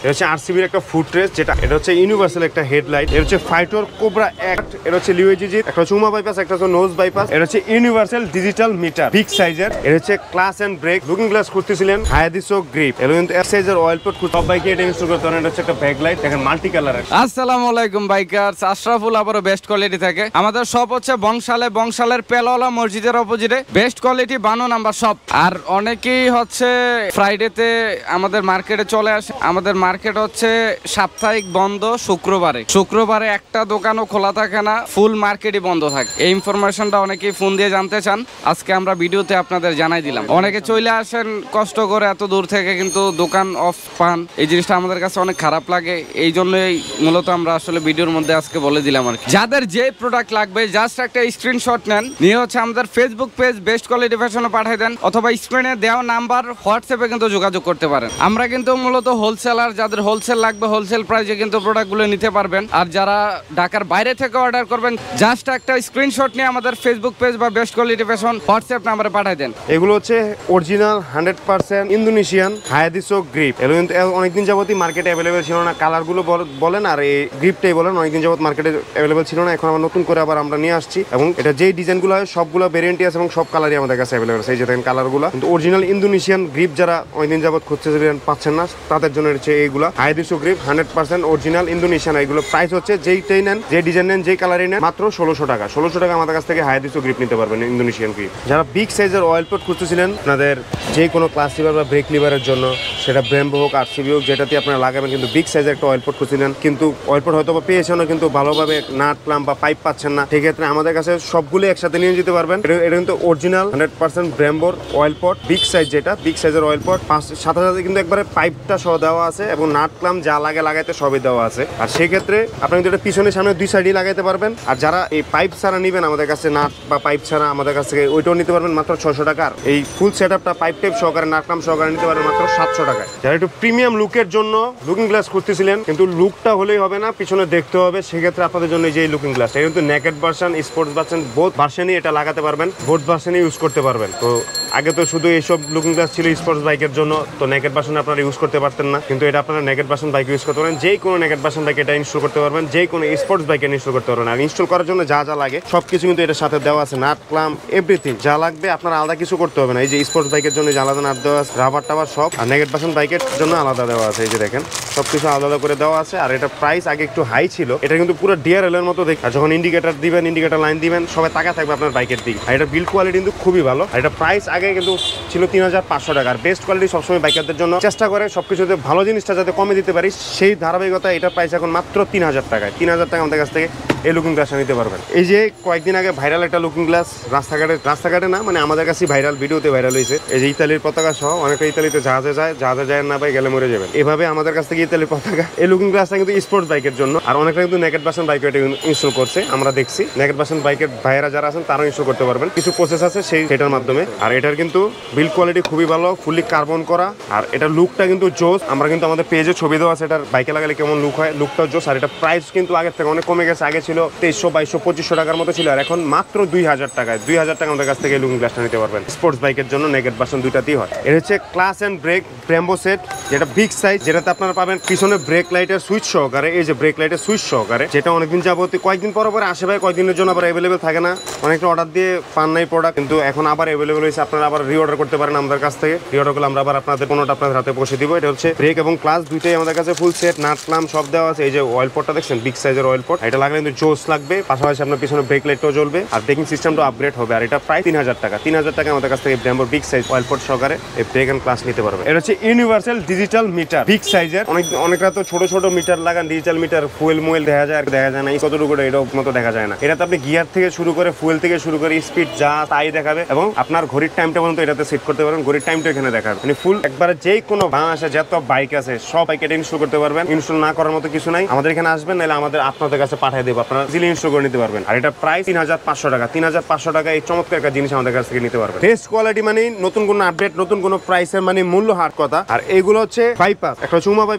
এটা হচ্ছে আরসিবির একটা ফুটরেস্ট, যেটা এটা হচ্ছে ইউনিভার্সাল একটা হেডলাইট। এটা হচ্ছে ফাইটর কোবরা অ্যাক্ট, এটা হচ্ছে লিওজিজি, একটা হচ্ছে উমা বাইপাস, একটা হচ্ছে নোজ বাইপাস। এটা হচ্ছে ইউনিভার্সাল ডিজিটাল মিটার বিগ সাইজের। এটা হচ্ছে clutch and brake looking glass খুঁজতেছিলেন, হায়াদিসো গ্রিপ, এটা কিন্তু এস সাইজের অয়েল পট সব বাইকে এটা ইনস্টল করতে পারেন। এটা হচ্ছে একটা ব্যাক লাইট, দেখেন মাল্টি কালার। আসসালামু আলাইকুম বাইকার্স, আশরাফুল আবারও বেস্ট কোয়ালিটি থেকে। আমাদের শপ হচ্ছে বংশালের পেলওয়ালা মসজিদের অপোজিটে, বেস্ট কোয়ালিটি 52 নাম্বার শপ। আর অনেকেই হচ্ছে ফ্রাইডেতে আমাদের মার্কেটে চলে আসে। আমাদের মার্কেট হচ্ছে সাপ্তাহিক বন্ধ শুক্রবারে একটা দোকানও খোলা থাকে না, ফুল মার্কেটই বন্ধ থাকে। এই ইনফরমেশনটা অনেকেই ফোন দিয়ে জানতে চান, আজকে আমরা ভিডিওতে আপনাদের জানাই দিলাম। অনেকে চলে আসেন কষ্ট করে এত দূর থেকে, কিন্তু দোকান অফ পান, এই জিনিসটা আমাদের কাছে অনেক খারাপ লাগে। এই জন্যই মূলত আমরা আসলে ভিডিওর মধ্যে আজকে বলে দিলাম আর কি। যাদের যে প্রোডাক্ট লাগবে জাস্ট একটা স্ক্রিনশট নেন, নিয়ে হচ্ছে আমাদের ফেসবুক পেজ বেস্ট কোয়ালিটি ফ্যাশনে পাঠিয়ে দেন, অথবা স্ক্রিনে দেওয়া নাম্বার হোয়াটসঅ্যাপে কিন্তু যোগাযোগ করতে পারেন। আমরা কিন্তু মূলত হোলসেলার, যাদের হোলসেল লাগবে হোলসেল প্রাইসে কিন্তু প্রোডাক্টগুলো নিতে পারবেন। আর যারা ঢাকার বাইরে থেকে অর্ডার করবেন জাস্ট একটা স্ক্রিনশট নিয়ে আমাদের ফেসবুক পেজ বা বেস্ট কোয়ালিটি ফ্যাশন হোয়াটসঅ্যাপ নাম্বারে পাঠিয়ে দেন। এগুলো হচ্ছে অরিজিনাল 100% ইন্দোনেশিয়ান হায়াদিসো গ্রিপ। এগুলো কিন্তু অনেকদিন যাবতই মার্কেটে অ্যাভেলেবেল ছিল না। কালারগুলো বলেন আর এই গ্রিপটাই বলেন, অনেকদিন যাবত মার্কেটে অ্যাভেলেবেল ছিল না। এখন আমরা নতুন করে আবার আমরা নিয়ে আসছি, এবং এটা যেই ডিজাইনগুলো হয় সবগুলো ভেরিয়েন্টই আছে এবং সব কালারই আমাদের কাছে অ্যাভেলেবেল আছে। এই যে দেখেন কালারগুলো কিন্তু অরিজিনাল ইন্দোনেশিয়ান গ্রিপ, যারা অনেকদিন যাবত খুঁজতেছিলেন পাচ্ছেন না, তাদের জন্য হচ্ছে এইগুলা হায়াদিসো গ্রিপ 100% অরিজিনাল ইন্দোনেশিয়ান। এইগুলো প্রাইস হচ্ছে যেইটাই নেন, যে ডিজাইন নেন, যেই কালারই নেন, মাত্র 1600 টাকা। 1600 টাকা আমাদের কাছ থেকে হায়াদিসো গ্রিপ নিতে পারবেন, ইন্দোনেশিয়ান গ্রিপ। যারা বিগ সাইজের অয়েল পট খুঁজতেছিলেন আপনাদের যে কোনো ক্লাস লিভার বা ব্রেক লিভারের জন্য, সেটা ব্র্যাম্বো হোক আরসিবি হোক, যেটাতে আপনারা লাগাবেন, কিন্তু বিগ সাইজের একটা অয়েল পট খুঁজছিলেন, কিন্তু অয়েল পট হয়তো পেয়েছেন কিন্তু ভালোভাবে নাট প্লাম বা পাইপ পাচ্ছেন না, সেক্ষেত্রে আমাদের কাছে সবগুলো একসাথে নিয়ে যেতে পারবেন। এটা কিন্তু অরিজিনাল 100% ব্র্যাম্বোর অয়েল পট বিগ সাইজ, যেটা বিগ সাইজের অয়েল পট, সাথে সাথে কিন্তু একবারে পাইপটা সহ দেওয়া আছে এবং নাট প্লাম যা লাগে লাগাইতে সবই দেওয়া আছে। আর সেক্ষেত্রে আপনি কিন্তু এটা পিছনে সামনে দুই সাইডই লাগাইতে পারবেন। আর যারা এই পাইপ ছাড়া নিবেন আমাদের কাছে, নাট বা পাইপ ছাড়া আমাদের কাছ থেকে, ওইটাও নিতে পারবেন মাত্র 600 টাকার। এই ফুল সেট আপটা পাইপ টাইপ সহকারে নাট প্লাম সহকারে নিতে পারবেন মাত্র 700 টাকায়। যারা একটু প্রিমিয়াম লুকের জন্য লুকিং গ্লাস খুঁজতেছিলেন, কিন্তু লুকটা হলেই হবে না, পিছনে দেখতে হবে, সেক্ষেত্রে আপনাদের জন্য যে লুকিং গ্লাস, এটা কিন্তু naked version, sports version, both ভার্সনই এটা লাগাতে পারবেন, বোথ ভার্সনই ইউজ করতে পারবেন। তো আগে তো শুধু এইসব লুকিং গ্লাস ছিল স্পোর্টস বাইকের জন্য, তো নেকেড ভার্সন আপনারা ইউজ করতে পারতেন না, কিন্তু এটা আপনারা নেকেড ভার্সন বাইক ইউজ করতে পারেন। যে কোনো নেকেড ভার্সন বাইক এটা ইনস্টল করতে পারবেন, যে কোনো স্পোর্টস বাইকে ইনস্টল করতে পারবেন। আর ইনস্টল করার জন্য যা যা লাগে সবকিছু কিন্তু এটার সাথে দেওয়া আছে, নাট ক্লাম এভরিথিং যা লাগবে, আপনারা আলাদা কিছু করতে হবে না। এই যে স্পোর্টস বাইকের জন্য যে আলাদা নাট দেওয়া আছে, রাবার টাবার সব, আর নেকেড ভার্সন বাইকের জন্য আলাদা দেওয়া আছে। এই যে দেখেন সবকিছু আলাদা করে দেওয়া আছে। আর এটা প্রাইস আগে একটু হাই ছিল, এটা কিন্তু পুরো ডিআরএল এর মতো দেখ। আর যখন ইন্ডিকেটর দিবেন, ইন্ডিকেটর লাইন দিবেন, সবাই তাকা থাকবে আপনার বাইকের দিকে। আর এটা বিল্ড কোয়ালিটি কিন্তু খুবই ভালো। আর এটা প্রাইস আগে কিন্তু ছিল 3500 টাকা। আর বেস্ট কোয়ালিটি সবসময় বাইকারদের জন্য চেষ্টা করে সবকিছুতে ভালো জিনিসটা যাতে কমে দিতে পারি, সেই ধারাবাহিকতা এটা প্রাইস এখন মাত্র 3000 টাকায়। 3000 টাকা আমাদের কাছ থেকে এই লুকিং গ্লাসটা নিতে পারবেন। এই যে কয়েকদিন আগে ভাইরাল একটা লুকিং গ্লাস রাস্তাঘাটে না, মানে আমাদের কাছে ভাইরাল, ভিডিওতে ভাইরাল হয়েছে। এই যে ইতালির পতাকা সহ, অনেকটা ইতালিতে জাহাজে যায় না পাই, গেলে মরে যাবেন। এভাবে আমাদের কাছ থেকে ইতালির পতাকা, এই লুকিং গ্লাসটা কিন্তু স্পোর্টস বাইকের জন্য। আর অনেকটা কিন্তু নেকেড ভার্সন বাইক এটা ইনস্টল করছে, আমরা দেখছি। নেকেড ভার্সন বাইকের ভাইয়েরা যারা আছেন তারাও ইনস্টল করতে পারবেন, কিছু প্রসেস আছে সেটার মাধ্যমে। আর এটার কিন্তু বিল্ড কোয়ালিটি খুবই ভালো, ফুললি কার্বন করা। আর এটার লুকটা কিন্তু জোস। আমরা কিন্তু আমাদের পেজে ছবি দেওয়া আছে এটার বাইকে লাগালে কেমন লুক হয়, লুকটাও জোস। আর এটা প্রাইস কিন্তু আগের থেকে অনেক কমে গেছে, আগে ছিল 2300, 2200, 2500 টাকার মতো ছিল, আর এখন মাত্র 2000 টাকায়। 2000 টাকা আমাদের কাছ থেকে লুকিং গ্লাসটা নিতে পারবেন। স্পোর্টস বাইকের জন্য নেকেড ভার্সন দুইটাতেই হয়। এটা হচ্ছে clutch and brake Brembo set, যেটা বিগ সাইজ, যেটাতে আপনারা পাবেন পিছনে ব্রেক লাইটের সুইচ সহকারে। এই যে ব্রেক লাইটের সুইচ সহকারে, যেটা অনেকদিন যাবত কয়েকদিন পর আসে ভাই, কয়েকদিনের জন্য আবার অ্যাভেলেবেল থাকে না, অনেকটা অর্ডার দিয়ে পান নাই প্রোডাক্ট, কিন্তু এখন আবার অ্যাভেলেবেল হয়েছে। আপনারা আবার রিঅর্ডার করতে পারেন আমাদের কাছ থেকে। রিঅর্ডার করলে আমরা আবার আপনাদের কোনোটা আপনাদের হাতে বসে দিব। এটা হচ্ছে ব্রেক এবং ক্লাস দুইটাই আমাদের কাছে ফুল সেট, নাট ক্লাম সব দেওয়া আছে। এই যে অয়েল পটটা দেখছেন, বিগ সাইজের অয়েল পট, এটা লাগলে কিন্তু জোস লাগবে, পাশাপাশি আপনার পিছনে ব্রেক লাইটটাও জ্বলবে, আর ব্রেকিং সিস্টেমটা আপগ্রেড হবে। আর এটা প্রায় 3000 টাকা। 3000 টাকা আমাদের কাছ থেকে ব্র্যাম্বোর বিগ সাইজ অয়েল পট সহকারে এই ব্রেক এন্ড ক্লাস নিতে পারবে। এটা হচ্ছে ইউনিভার্সাল ডিজিটাল মিটার বিগ সাইজের। অনেকটা তো ছোট ছোট মিটার লাগান, ডিজিটাল মিটার, ফুয়েল মুয়েল দেখা যায় না, এই কতটুকু এটাও মতো দেখা যায় না। এটাতে আপনি গিয়ার থেকে শুরু করে, ফুয়েল থেকে শুরু করে, স্পিড যা তাই দেখাবে, এবং আপনার ঘড়ির টাইমটা পর্যন্ত এটাতে সেট করতে পারবেন। ঘড়ির টাইমটা এখানে দেখাবে, মানে ফুল একবারে যে কোনো বাংলাদেশে যত বাইক আছে সব বাইক এটা ইনস্টল করতে পারবেন। ইনস্টল না করার মতো কিছু নাই, আমাদের এখানে আসবেন, নাহলে আপনাদের কাছে পাঠিয়ে দেবো, আপনারা ইজিলি ইনস্টল করে নিতে পারবেন। আর এটা প্রাইস 3500 টাকা। 3500 টাকা এই চমৎকার একটা জিনিস আমাদের কাছ থেকে নিতে পারবেন। বেস্ট কোয়ালিটি মানে নতুন কোনো আপডেট, নতুন কোনো প্রাইসের মানে মূল্য হার কথা। আর এইগুলো হচ্ছে বাইপাস, একটা হচ্ছে উমা বাইপাস,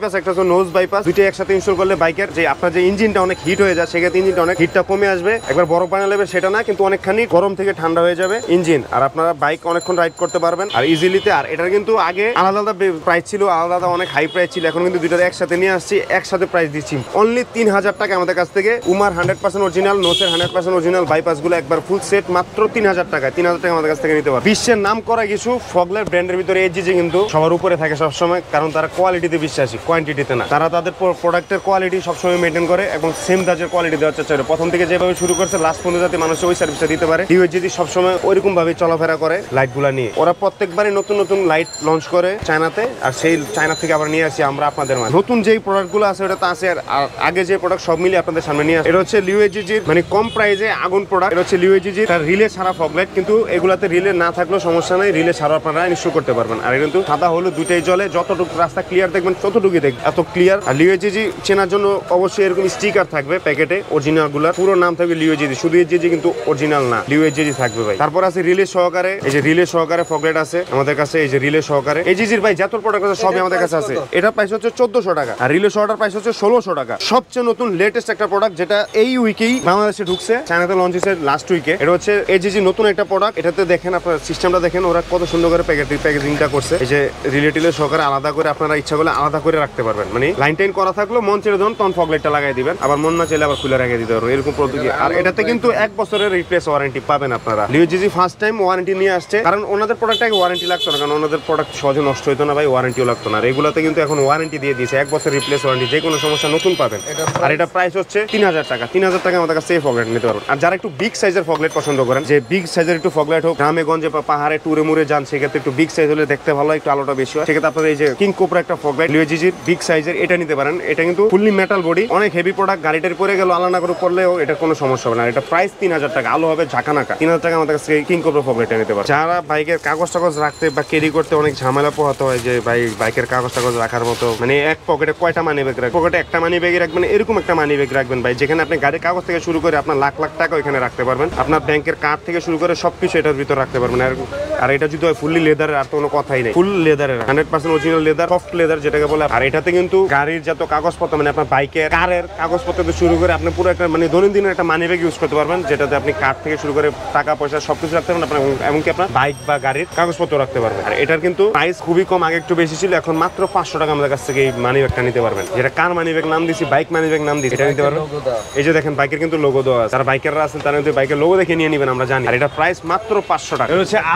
বাইপাস, একটা হচ্ছে নোজ বাইপাস। দুইটা একসাথে ইনস্টল করলে বাইকের যে আপনার যে ইঞ্জিনটা অনেক হিট হয়ে যায়, সেক্ষেত্রে ইঞ্জিনটা অনেক হিটটা কমে আসবে। একবার বরফ বানিয়ে নেবে সেটা না, কিন্তু অনেকখানি গরম থেকে ঠান্ডা হয়ে যাবে ইঞ্জিন, আর আপনারা বাইক অনেকক্ষণ রাইড করতে পারবেন আর ইজিলিতে। আর এটার কিন্তু আগে আলাদা আলাদা প্রাইস ছিল, আলাদা আলাদা অনেক হাই প্রাইস ছিল। এখন কিন্তু দুইটা একসাথে নিয়ে আসছি, একসাথে প্রাইস দিচ্ছি অনলি 3000 টাকা আমাদের কাছ থেকে। উমার 100% অরিজিনাল, নোসের 100% অরিজিনাল বাইপাসগুলো একবার ফুল সেট মাত্র 3000 টাকা। 3000 টাকা আমাদের কাছ থেকে নিতে পারবে। বিশ্বের নাম করা কিছু ফগলার ব্র্যান্ডের ভিতরে এজিজি কিন্তু সবার উপরে থাকে সবসময়, কারণ তারা কোয়ালিটিতে বিশ্বাসী, কোয়ান্টিটিতে না। তারা তাদের প্রোডাক্টের কোয়ালিটি সবসময় মেনটেন করে এবং সেম দাজের কোয়ালিটি দেওয়ার চেষ্টা করে। প্রথম থেকে যেভাবে শুরু করছে লাস্ট পর্যন্ত যাতে মানুষ ওই সার্ভিসটা দিতে পারে, ইউএজিজি সবসময় ওইরকম ভাবে চলাফেরা করে লাইটগুলা নিয়ে। ওরা প্রত্যেকবারই নতুন নতুন লাইট লঞ্চ করে চায়নাতে, আর সেই চায়না থেকে আবার নিয়ে আসি আমরা আপনাদের মাঝে। নতুন যেই প্রোডাক্টগুলো আছে ওটা তো আছে, আর আগে যে প্রোডাক্ট সব মিলিয়ে আপনাদের সামনে নিয়ে আসে। এটা হচ্ছে লিউএজিজির মানে কম প্রাইসে আগুন প্রোডাক্ট। এটা হচ্ছে লিউএজিজির, তার রিলে ছাড়া ফগলাইট, কিন্তু এগুলাতে রিলে না থাকলেও সমস্যা নাই, রিলে ছাড়া আপনারা ইনস্টল করতে পারবেন। আর কিন্তু সাদা হলুদ দুইটাই জলে, যতটুকু রাস্তা ক্লিয়ার দেখবেন ততটুকুই দেখবেন, এত ক্লিয়ার। আর লিউএজিজি চেনার জন্য অবশ্যই এরকম স্টিকার থাকবে প্যাকেটে, অরিজিনাল গুলার পুরো নাম থাকবে লিউএজিজি, শুধু এজিজি কিন্তু অরিজিনাল না, লিউএজিজি থাকবে ভাই। তারপর আছে রিলে সহকারে, এই যে রিলে সহকারে ফগলাইট আছে আমাদের কাছে, এই যে রিলে সহকারে এজিজির ভাই যত প্রোডাক্ট আছে সবই আমাদের কাছে আছে। এটার প্রাইস হচ্ছে 1400 টাকা, আর রিলে সহটার প্রাইস হচ্ছে 1600 টাকা। সবচেয়ে নতুন লেটেস্ট একটা প্রোডাক্ট যেটা এই উইকেই বাংলাদেশে ঢুকছে, চায়নাতে লঞ্চ হয়েছে লাস্ট উইকে। এটা হচ্ছে এজিজি নতুন একটা প্রোডাক্ট। এটাতে দেখেন আপনার সিস্টেমটা দেখেন, ওরা কত সুন্দর করে প্যাকেজিংটা করছে। এই যে রিলেটিভের সহকারে আলাদা করে আপনারা ইচ্ছা করলে আলাদা করে রাখতে পারবেন, মানে লাইন টাইন করা থাকলো, মন ছেড়ে দেন তখন ফগলাইটটা লাগাই দিবেন, আবার মন না চাইলে আবার খুলে রেখে দিতে পারবেন, এরকম পদ্ধতি। আর এটাতে কিন্তু 1 বছরের রিপ্লেস ওয়ারেন্টি পাবেন আপনারা। লিউএজিজি ফার্স্ট টাইম ওয়ারেন্টি নিয়ে আসছে, কারণ ওনাদের প্রোডাক্টটাকে ওয়ারেন্টি লাগতো না, কারণ ওনাদের প্রোডাক্ট সহজে নষ্ট হইতো না ভাই, ওয়ারেন্টিও লাগতো না। আর এগুলোতে কিন্তু এখন ওয়ারেন্টি দিয়ে দিয়েছে, 1 বছর রিপ্লেস ওয়ারেন্টি, যে কোনো সমস্যা নতুন পাবেন। আর এটা প্রাইস হচ্ছে 3000 টাকা। 3000 টাকা আমাদের কাছে এই ফগলাইট নিতে পারবেন। আর যারা একটু বিগ সাইজের ফগলাইট পছন্দ করেন, যে বিগ সাইজের একটু ফগলাইট হোক, গ্রামে গঞ্জে বা পাহাড়ে টুরে মুরে যান, সেক্ষেত্রে একটু বিগ সাইজ হলে দেখতে ভালো হয়, একটু আলোটা বেশি হয়, সেক্ষেত্রে আপনারা এই যে কিং কোবরা একটা ফগলাইট লিউএজিজির বিগ সাইজের এটা নিতে পারেন। এটা কিন্তু ফুললি মেটাল বডি, অনেক হেভি প্রোডাক্ট, গাড়িটার পরে গেল আলাদা করে পড়লেও এটা কোনো সমস্যা হবে না। এটা প্রাইস 3000 টাকা, আলো হবে ঝাঁকানাকা। 3000 টাকা আমাদের কাছে কিং কোবরা ফগলাইটটা নিতে পারেন। যারা বাইকের কাগজ টাগজ রাখতে বা ক্যারি করতে অনেক ঝামেলা পোহাতে হয়, যে বাইকের কাগজ টাগজ রাখার মতো, মানে এক পকেটে কয়টা মানি ব্যাগ রাখবেন, পকেটে একটা মানি ব্যাগ রাখবেন, এরকম একটা মানি ব্যাগ রাখবেন ভাই, যেখানে আপনি গাড়ির কাগজ থেকে শুরু করে আপনার লাখ লাখ টাকা ওইখানে রাখতে পারবেন, আপনার ব্যাংকের কার্ড থেকে শুরু করে সবকিছু এটার ভিতর রাখতে পারবেন। আর এটা যদি হয় ফুললি লেদারের, আর তো কোনো কথাই নেই, ফুল লেদারের, 100% অরিজিনাল লেদার, সফট লেদার যেটাকে বলে। আর এটাতে কিন্তু গাড়ির যত কাগজপত্র, মানে আপনার বাইকের কারের কাগজপত্র থেকে শুরু করে আপনি পুরো একটা মানে দৈনন্দিনের একটা মানি ব্যাগ ইউজ করতে পারবেন, যেটাতে আপনি কার্ড থেকে শুরু করে টাকা পয়সা সবকিছু রাখতে পারবেন, আপনার এমনকি আপনার বাইক বা গাড়ির কাগজপত্র রাখতে পারবেন। আর এটার কিন্তু প্রাইস খুবই কম, আগে একটু বেশি ছিল, এখন মাত্র 500 টাকা আমাদের কাছ থেকে এই মানি ব্যাগটা নিতে পারবেন। যেটা কার মানি ব্যাগ নাম দিছি, বাইক মানি ব্যাগ নাম দিছি, এটা নিতে পারবেন। এই যে দেখেন বাইকের কিন্তু লোগো দেওয়া আছে, যারা বাইকাররা আছেন তারা কিন্তু বাইকের লোগো দেখে নিয়ে নেবেন, আমরা জানি। আর এটা প্রাইস মাত্র 500 টাকা। এটা হচ্ছে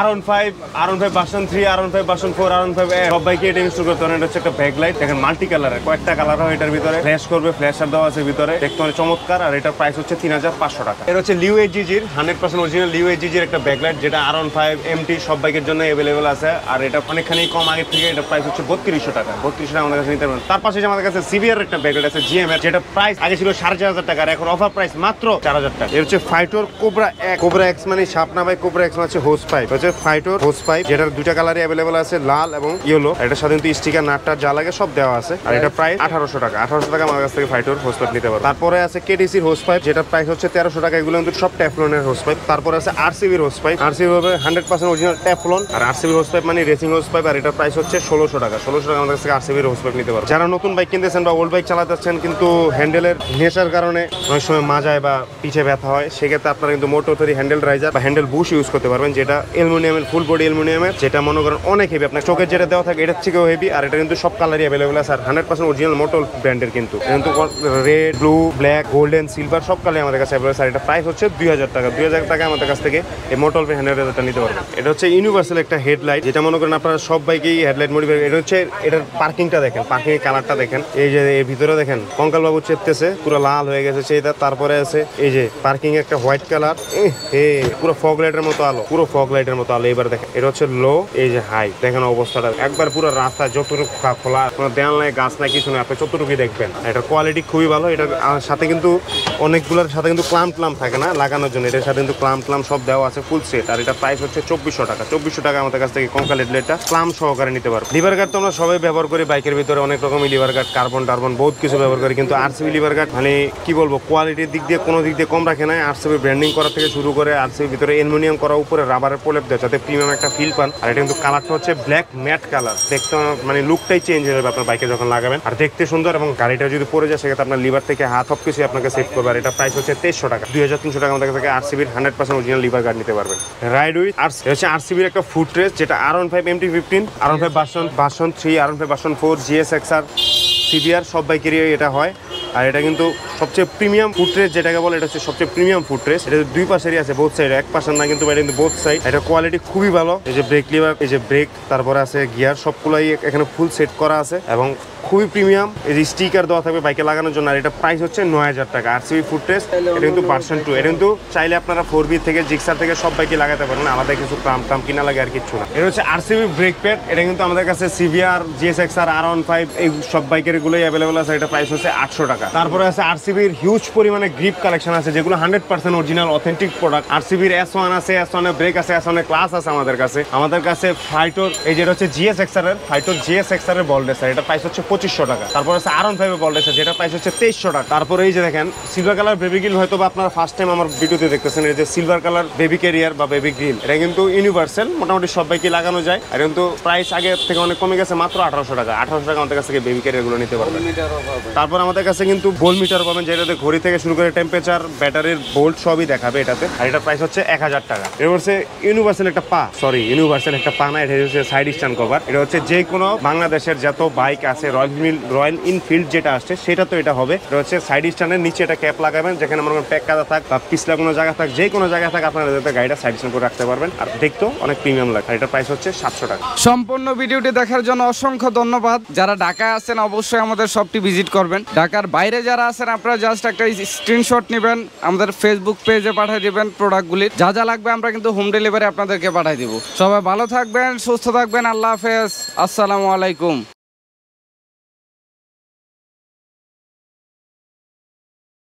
R15 version 3, R15 version 4, R15 সব বাইকে এটা ইনস্টল করতে পারেন। এটা হচ্ছে একটা ব্যাক লাইট, দেখেন মাল্টি কালারের, কয়েকটা কালার হয় এটার ভিতরে, ফ্ল্যাশ করবে, ফ্ল্যাশার দেওয়া আছে ভিতরে, দেখতে অনেক চমৎকার। আর এটার প্রাইস হচ্ছে 3500 টাকা। এটা হচ্ছে লিউএজিজির 100% অরিজিনাল লিউএজিজির একটা ব্যাক লাইট, যেটা R15 MT সব বাইকের জন্য अवेलेबल আছে। আর এটা অনেকখানি কম আগের থেকে, এটা প্রাইস হচ্ছে 3200 টাকা। 3200 টাকা আমাদের কাছে নিতে পারবেন। তার পাশে যে আমাদের কাছে সিভিআর একটা ব্যাক লাইট আছে GM এর, যেটা প্রাইস আগে ছিল 4500 টাকা, আর এখন অফার প্রাইস মাত্র 4000 টাকা। এর হচ্ছে ফাইটোর কোবরা X। কোবরা X মানে সাপ না ভাই, কোবরা X মানে হচ্ছে হোস পাইপ, হচ্ছে ফাইটোর হোস পাইপ, যেটার দুইটা কালারই अवेलेबल আছে, লাল এবং ইয়েলো। এটা সাধারণত স্টিকার নাটটা যা লাগে সব দেওয়া আছে। আর এটা প্রাইস 1800 টাকা। 1800 টাকা আমাদের কাছ থেকে ফাইটোর হোস পাইপ নিতে পারবেন। তারপরে আছে কেটিসির হোস পাইপ, যেটা প্রাইস হচ্ছে 1300 টাকা। এগুলো কিন্তু সব টেফলনের হোস পাইপ। তারপরে আছে আরসিবির হোস পাইপ। আরসিবি হবে 100% অরিজিনাল টেফলন, আর আরসিবির হোস পাইপ মানে রেসিং হোস পাইপ। আর এটা প্রাইস হচ্ছে 1600 টাকা। 1600 টাকা আমাদের কাছ থেকে আরসিবির হোস পাইপ নিতে পারবেন। যারা নতুন বাইক কিনতেছেন বা ওল্ড বাইক চালাতেছেন, কিন্তু হ্যান্ডেলের নেশার কারণে অনেক সময় মাজায় বা পিছে ব্যথা হয়, সেক্ষেত্রে আপনারা কিন্তু মোটো 3 হ্যান্ডেল রাইজার বা হ্যান্ডেল বুশ ইউজ করতে পারবেন, যেটা অ্যালুমিনিয়ামের, ফুল বডি অ্যালুমিনিয়ামের, যেটা মনে করেন অনেক হেভি, আপনার চোখের যেটা দেওয়া থাকে এটার থেকেও হেভি। আর এটা কিন্তু সব কালারই অ্যাভেলেবল আছে, আর 100% অরিজিনাল মোটল ব্র্যান্ডের, কিন্তু red, blue, black, golden, silver সব কালারই আমাদের কাছে অ্যাভেলেবল। আর এটা প্রাইস হচ্ছে 2000 টাকা। 2000 টাকা আমাদের কাছ থেকে এই মোটল হ্যান্ডেল রাইজারটা নিতে পারবেন। এটা হচ্ছে ইউনিভার্সাল একটা হেডলাইট, যেটা মনে করেন আপনারা সব বাইকেই হেডলাইট মডিফাই। এটা হচ্ছে এটার পার্কিংটা দেখেন, পার্কিং এর কালারটা দেখেন, এই যে এর ভিতরে দেখেন কঙ্কাল বাবু চেপতেছে, পুরো লাল হয়ে গেছে সেইটা। তারপরে আছে এই যে পার্কিং এ একটা হোয়াইট কালার, পুরো ফগ লাইটের মতো আলো, পুরো ফগ লাইটের মতো আলো। এবার দেখেন এটা হচ্ছে লো, এই যে হাই, দেখেন অবস্থাটা একবার পুরো রাস্তা যতটুকু খোলা, কোনো দেয়াল নাই, গাছ নাই, কিছু নেই, আপনি যতটুকুই দেখবেন। এটার কোয়ালিটি খুবই ভালো। এটার সাথে কিন্তু অনেকগুলোর সাথে কিন্তু ক্লাম থাকে না লাগানোর জন্য, এটার সাথে কিন্তু ক্লাম সব দেওয়া আছে ফুল সেট। আর এটা প্রাইস হচ্ছে 2400 টাকা। 2400 টাকা আমাদের কাছ থেকে কঙ্কাল হেডলাইটটা ক্লাম সহকারে নিতে পারবো। লিভার গার্ড তো আমরা সবাই ব্যবহার করি বাইকের ভিতরে, অনেক রকমের লিভার গার্ড, কার্বন টার্বন বহুত কিছু ব্যবহার করি, কিন্তু আরসিবি লিভার গার্ড মানে কি বলবো, কোয়ালিটির দিক দিয়ে কোনো দিক দিয়ে কম রাখে না। আরসিবি ব্র্যান্ডিং করা থেকে শুরু করে আরসিবি ভিতরে অ্যালুমিনিয়াম করা, উপরে রাবারের প্রলেপ দেয়, যাতে প্রিমিয়াম একটা ফিল পান। আর এটা কিন্তু কালারটা হচ্ছে ব্ল্যাক ম্যাট কালার, দেখতে মানে লুকটাই চেঞ্জ হয়ে যাবে আপনার বাইক বাইকে যখন লাগাবেন। আর দেখতে সুন্দর এবং গাড়িটা যদি পড়ে যায় সেক্ষেত্রে আপনার লিভার থেকে হাত সবকিছু আপনাকে সেভ করবে। আর এটা প্রাইস হচ্ছে 2300 টাকা, 2300 টাকা আমাদের থেকে আরসিবির 100% অরিজিনাল লিভার গার্ড নিতে পারবেন। রাইড উইথ হচ্ছে আরসিবির একটা ফুড রেস, যেটা R15 MT15, R15 version 3, R15 version 4, GSXR, CBR সব বাইকেরই এটা হয়। আর এটা কিন্তু সবচেয়ে প্রিমিয়াম ফুড রেস যেটাকে বলে, এটা হচ্ছে সবচেয়ে প্রিমিয়াম ফুড রেস। এটা দুই পাশেরই আছে, বোথ সাইড, এক পাশের না কিন্তু, এটা কিন্তু বোথ সাইড। এটা কোয়ালিটি খুবই ভালো। এই যে ব্রেক লিভার, এই যে ব্রেক, তারপরে আছে গিয়ার, সবগুলাই এখানে ফুল সেট করা আছে এবং খুবই প্রিমিয়াম। এই যে স্টিকার দেওয়া থাকবে বাইকে লাগানোর জন্য। আর এটা প্রাইস হচ্ছে 9000 টাকা, আরসিবি ফুড রেস। এটা কিন্তু ভার্সন 2। এটা কিন্তু চাইলে আপনারা 4B থেকে জিক্সার থেকে সব বাইকে লাগাতে পারেন, আলাদা কিছু টাম কিনা লাগে আর কিচ্ছু না। এটা হচ্ছে আরসিবি ব্রেক প্যাড। এটা কিন্তু আমাদের কাছে CBR, GSXR, R15 এই সব বাইকের গুলোই অ্যাভেলেবল আছে। এটা প্রাইস হচ্ছে 800 টাকা। তারপরে আছে আরসিবির হিউজ পরিমাণে গ্রিপ কালেকশন আছে, যেগুলো 100% অরিজিনাল অথেন্টিক প্রোডাক্ট। আরসিবির S1 আছে, S1 এর ব্রেক আছে, S1 এর ক্লাস আছে আমাদের কাছে। ফাইটোর, এই যেটা হচ্ছে GSXR এর ফাইটোর, GSXR এর বল রেসার, এটা প্রাইস হচ্ছে 2500 টাকা। তারপর আছে R15 এর বল রেসার, যেটা প্রাইস হচ্ছে 2300 টাকা। তারপরে এই যে দেখেন সিলভার কালার বেবি গ্রিল, হয়তো বা আপনারা ফার্স্ট টাইম আমার ভিডিওতে দেখতেছেন। এই যে সিলভার কালার বেবি ক্যারিয়ার বা বেবি গ্রিল, এটা কিন্তু ইউনিভার্সাল, মোটামুটি সব বাইকে লাগানো যায়। আর কিন্তু প্রাইস আগে থেকে অনেক কমে গেছে, মাত্র 1800 টাকা। 1800 টাকা আমাদের কাছ থেকে বেবি ক্যারিয়ার গুলো নিতে পারবেন। তারপর আমাদের কাছে কিন্তু বোল্ট মিটার পাবেন, যেটাতে ঘড়ি থেকে শুরু করে টেম্পারেচার, ব্যাটারির বোল্ট সবই দেখাবে এটাতে। আর এটা প্রাইস হচ্ছে 1000 টাকা। এবার হচ্ছে ইউনিভার্সাল একটা পা না, এটা হচ্ছে সাইড স্ট্যান্ড কভার। এটা হচ্ছে যে কোনো বাংলাদেশের যত বাইক আছে, রয়্যাল ইনফিল্ড যেটা আসছে সেটা তো এটা হবে। এটা হচ্ছে সাইড স্ট্যান্ডের নিচে এটা ক্যাপ লাগাবেন, যেখানে আমার প্যাক কাদা থাক বা পিছলা কোনো জায়গা থাক, যে কোনো জায়গা থাক আপনারা যাতে গাড়িটা সাইড স্ট্যান্ড করে রাখতে পারবেন। আর দেখতেও অনেক প্রিমিয়াম লাগে। আর এটা প্রাইস হচ্ছে 700 টাকা। সম্পূর্ণ ভিডিওটি দেখার জন্য অসংখ্য ধন্যবাদ। যারা ঢাকায় আছেন অবশ্যই আমাদের শপটি ভিজিট করবেন। ঢাকার বাইরে যারা আছেন আপনারা জাস্ট একটা স্ক্রিনশট নেবেন, আমাদের ফেসবুক পেজে পাঠিয়ে দিবেন প্রোডাক্টগুলি। যা যা লাগবে আমরা কিন্তু হোম ডেলিভারি আপনাদেরকে পাঠিয়ে দিব। সবাই ভালো থাকবেন, সুস্থ থাকবেন। আল্লাহ হাফেজ, আসসালামু আলাইকুম।